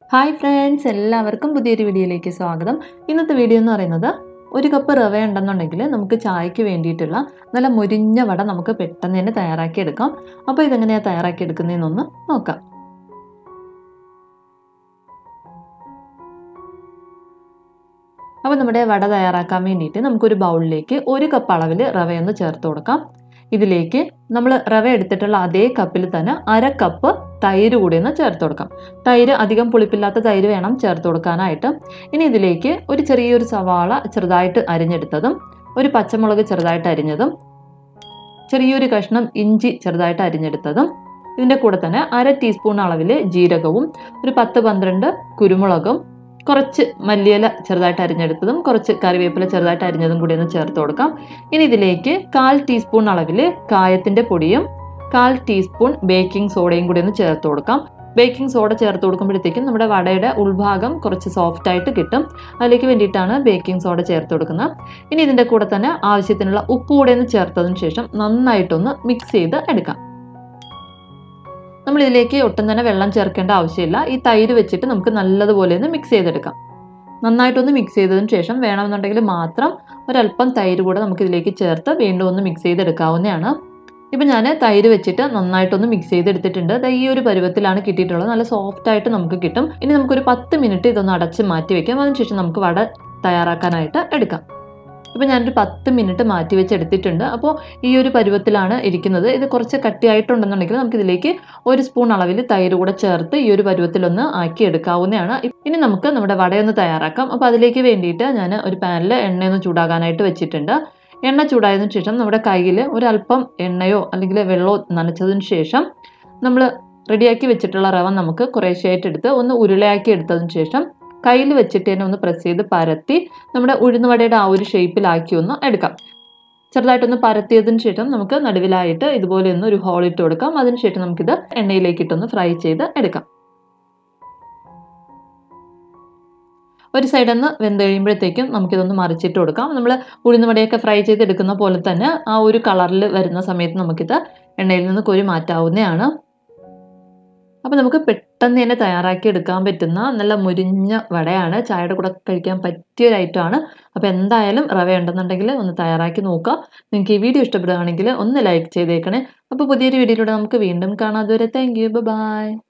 Hi friends, എല്ലാവർക്കും പുതിയൊരു വീഡിയോയിലേക്ക് സ്വാഗതം. ഇന്നത്തെ വീഡിയോ എന്ന് പറയുന്നത്, ഒരു കപ്പ് റവ ഉണ്ടെന്നുണ്ടെങ്കിൽ നമുക്ക് ചായക്ക് വേണ്ടിയിട്ടുള്ള നല്ല മുരിഞ്ഞ വട നമുക്ക് പെട്ടെന്ന് തന്നെ തയ്യാറാക്കി എടുക്കാം. അപ്പോൾ ഇതെങ്ങനെയാണ് തയ്യാറാക്കി എടുക്കുന്നതെന്നൊന്ന് നോക്കാം. അപ്പോൾ നമ്മുടെ വട തയ്യാറാക്കാൻ വേണ്ടിയിട്ട് നമുക്കൊരു ബൗളിലേക്ക് 1 കപ്പ് അളവിൽ റവയൊന്ന് ചേർത്ത് കൊടുക്കാം. ഇതിലേക്ക് നമ്മൾ റവ എടുത്തിട്ടുള്ള അതേ കപ്പിൽ തന്നെ 1/2 കപ്പ് തൈര് കൂടി ഒന്ന് ചേർത്ത് കൊടുക്കാം. തൈര് അധികം പുളിപ്പില്ലാത്ത തൈര് വേണം ചേർത്ത് കൊടുക്കാനായിട്ട്. ഇനി ഇതിലേക്ക് ഒരു ചെറിയൊരു സവാള ചെറുതായിട്ട് അരിഞ്ഞെടുത്തതും, ഒരു പച്ചമുളക് ചെറുതായിട്ട് അരിഞ്ഞതും, ചെറിയൊരു കഷ്ണം ഇഞ്ചി ചെറുതായിട്ട് അരിഞ്ഞെടുത്തതും, ഇതിൻ്റെ കൂടെ തന്നെ 1/2 ടീസ്പൂൺ അളവിൽ ജീരകവും, ഒരു 10-12 കുരുമുളകും, കുറച്ച് മല്ലിയില ചെറുതായിട്ട് അരിഞ്ഞെടുത്തതും, കുറച്ച് കറിവേപ്പില ചെറുതായിട്ട് അരിഞ്ഞതും കൂടി ഒന്ന് ചേർത്ത് കൊടുക്കാം. ഇനി ഇതിലേക്ക് 1/4 ടീസ്പൂൺ അളവിൽ കായത്തിൻ്റെ പൊടിയും 1/4 ടീസ്പൂൺ ബേക്കിംഗ് സോഡയും കൂടി ഒന്ന് ചേർത്ത് കൊടുക്കാം. ബേക്കിംഗ് സോഡ ചേർത്ത് കൊടുക്കുമ്പോഴത്തേക്കും നമ്മുടെ വടയുടെ ഉൾഭാഗം കുറച്ച് സോഫ്റ്റ് ആയിട്ട് കിട്ടും. അതിലേക്ക് വേണ്ടിയിട്ടാണ് ബേക്കിംഗ് സോഡ ചേർത്ത് കൊടുക്കുന്നത്. ഇനി ഇതിൻ്റെ കൂടെ തന്നെ ആവശ്യത്തിനുള്ള ഉപ്പ് കൂടെ ഒന്ന് ചേർത്തതിന് ശേഷം നന്നായിട്ടൊന്ന് മിക്സ് ചെയ്ത് എടുക്കാം. നമ്മളിതിലേക്ക് ഒട്ടും തന്നെ വെള്ളം ചേർക്കേണ്ട ആവശ്യമില്ല. ഈ തൈര് വെച്ചിട്ട് നമുക്ക് നല്ലതുപോലെ ഒന്ന് മിക്സ് ചെയ്തെടുക്കാം. നന്നായിട്ടൊന്ന് മിക്സ് ചെയ്തതിന് ശേഷം വേണമെന്നുണ്ടെങ്കിൽ മാത്രം ഒരല്പം തൈര് കൂടെ നമുക്കിതിലേക്ക് ചേർത്ത് വീണ്ടും ഒന്ന് മിക്സ് ചെയ്തെടുക്കാവുന്നതാണ്. ഇപ്പം ഞാൻ തൈര് വെച്ചിട്ട് നന്നായിട്ടൊന്ന് മിക്സ് ചെയ്തെടുത്തിട്ടുണ്ട്. ഈ ഒരു പരുവത്തിലാണ് കിട്ടിയിട്ടുള്ളത്. നല്ല സോഫ്റ്റ് ആയിട്ട് നമുക്ക് കിട്ടും. ഇനി നമുക്കൊരു 10 മിനിറ്റ് ഇതൊന്ന് അടച്ച് മാറ്റി വെക്കാം. അതിനുശേഷം നമുക്ക് വട തയ്യാറാക്കാനായിട്ട് എടുക്കാം. ഇപ്പം ഞാനൊരു 10 മിനിറ്റ് മാറ്റി വെച്ച് എടുത്തിട്ടുണ്ട്. അപ്പോൾ ഈ ഒരു പരുവത്തിലാണ് ഇരിക്കുന്നത്. ഇത് കുറച്ച് കട്ടിയായിട്ടുണ്ടെന്നുണ്ടെങ്കിൽ നമുക്കിതിലേക്ക് 1 സ്പൂൺ അളവിൽ തൈര് കൂടെ ചേർത്ത് ഈ ഒരു പരുവത്തിലൊന്ന് ആക്കി എടുക്കാവുന്നതാണ്. ഇനി നമുക്ക് നമ്മുടെ വടയൊന്ന് തയ്യാറാക്കാം. അപ്പോൾ അതിലേക്ക് വേണ്ടിയിട്ട് ഞാൻ ഒരു പാനിൽ എണ്ണയൊന്ന് ചൂടാകാനായിട്ട് വെച്ചിട്ടുണ്ട്. എണ്ണ ചൂടായതിനു ശേഷം നമ്മുടെ കയ്യിൽ ഒരല്പം എണ്ണയോ അല്ലെങ്കിൽ വെള്ളമോ നനച്ചതിന് ശേഷം നമ്മൾ റെഡിയാക്കി വെച്ചിട്ടുള്ള റവ നമുക്ക് കുറേശ്ശെയായിട്ട് എടുത്ത് ഒന്ന് ഉരുളയാക്കി എടുത്തതിന് ശേഷം കയ്യിൽ വെച്ചിട്ട് തന്നെ ഒന്ന് പ്രസ് ചെയ്ത് പരത്തി നമ്മുടെ ഉഴുന്നുവടയുടെ ആ ഒരു ഷേപ്പിലാക്കി ഒന്ന് എടുക്കാം. ചെറുതായിട്ടൊന്ന് പരത്തിയതിന് ശേഷം നമുക്ക് നടുവിലായിട്ട് ഇതുപോലെ ഒന്ന് ഒരു ഹോൾ ഇട്ട് കൊടുക്കാം. അതിനുശേഷം നമുക്കിത് എണ്ണയിലേക്കിട്ടൊന്ന് ഫ്രൈ ചെയ്ത് എടുക്കാം. ഒരു സൈഡൊന്ന് വെന്ത് കഴിയുമ്പോഴത്തേക്കും നമുക്കിതൊന്ന് മറിച്ചിട്ട് കൊടുക്കാം. നമ്മൾ ഉഴുന്നുവടയൊക്കെ ഫ്രൈ ചെയ്തെടുക്കുന്ന പോലെ തന്നെ ആ ഒരു കളറിൽ വരുന്ന സമയത്ത് നമുക്കിത് എണ്ണയിൽ നിന്ന് കോരി മാറ്റാവുന്നതാണ്. അപ്പോൾ നമുക്ക് പെട്ടെന്ന് തന്നെ തയ്യാറാക്കി എടുക്കാൻ പറ്റുന്ന നല്ല മുരിഞ്ഞ വടയാണ്. ചായയുടെ കൂടെ കഴിക്കാൻ പറ്റിയൊരു ഐറ്റമാണ്. അപ്പോൾ എന്തായാലും റവ ഉണ്ടെന്നുണ്ടെങ്കിൽ ഒന്ന് തയ്യാറാക്കി നോക്കുക. നിങ്ങൾക്ക് ഈ വീഡിയോ ഇഷ്ടപ്പെടുകയാണെങ്കിൽ ഒന്ന് ലൈക്ക് ചെയ്തേക്കണേ. അപ്പോൾ പുതിയൊരു വീഡിയോയിലൂടെ നമുക്ക് വീണ്ടും കാണാം. അതുവരെ താങ്ക് യു, ബൈ.